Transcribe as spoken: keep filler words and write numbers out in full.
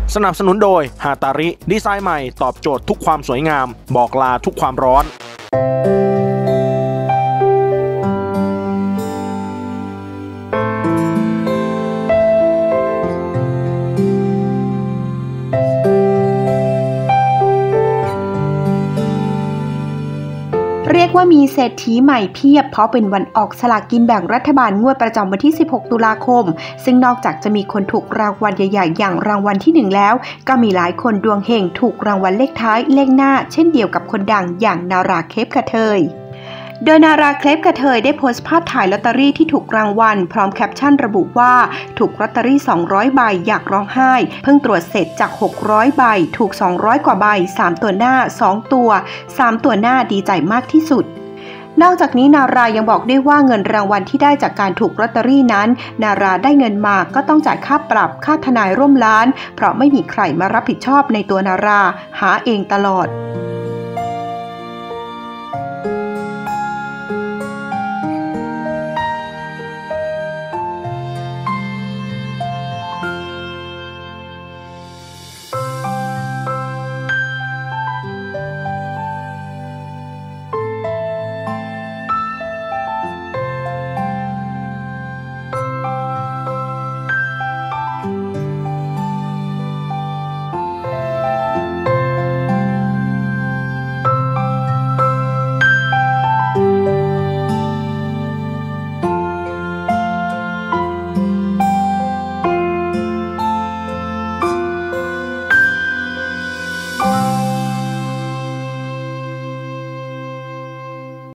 สนับสนุนโดยฮาตาริดีไซน์ใหม่ตอบโจทย์ทุกความสวยงามบอกลาทุกความร้อนเรียกว่ามีเศรษฐีใหม่เพียบเพราะเป็นวันออกสลากกินแบ่งรัฐบาลงวดประจำวันที่สิบหกตุลาคมซึ่งนอกจากจะมีคนถูกรางวัลใหญ่ๆอย่างรางวัลที่หนึ่งแล้วก็มีหลายคนดวงเฮงถูกรางวัลเลขท้ายเลขหน้าเช่นเดียวกับคนดังอย่างนาราเคปกระเทยโดยนาราเคปกระเทยได้โพสต์ภาพถ่ายลอตเตอรี่ที่ถูกรางวัลพร้อมแคปชั่นระบุว่าถูกลอตเตอรี่สองร้อยใบอยากร้องไห้เพิ่งตรวจเสร็จจากหกร้อยใบถูกสองร้อยกว่าใบสามตัวหน้าสองตัวสามตัวหน้าดีใจมากที่สุดนอกจากนี้นารายังบอกด้วยว่าเงินรางวัลที่ได้จากการถูกลอตเตอรี่นั้นนาราได้เงินมาก็ต้องจ่ายค่าปรับค่าทนายร่วมล้านเพราะไม่มีใครมารับผิดชอบในตัวนาราหาเองตลอด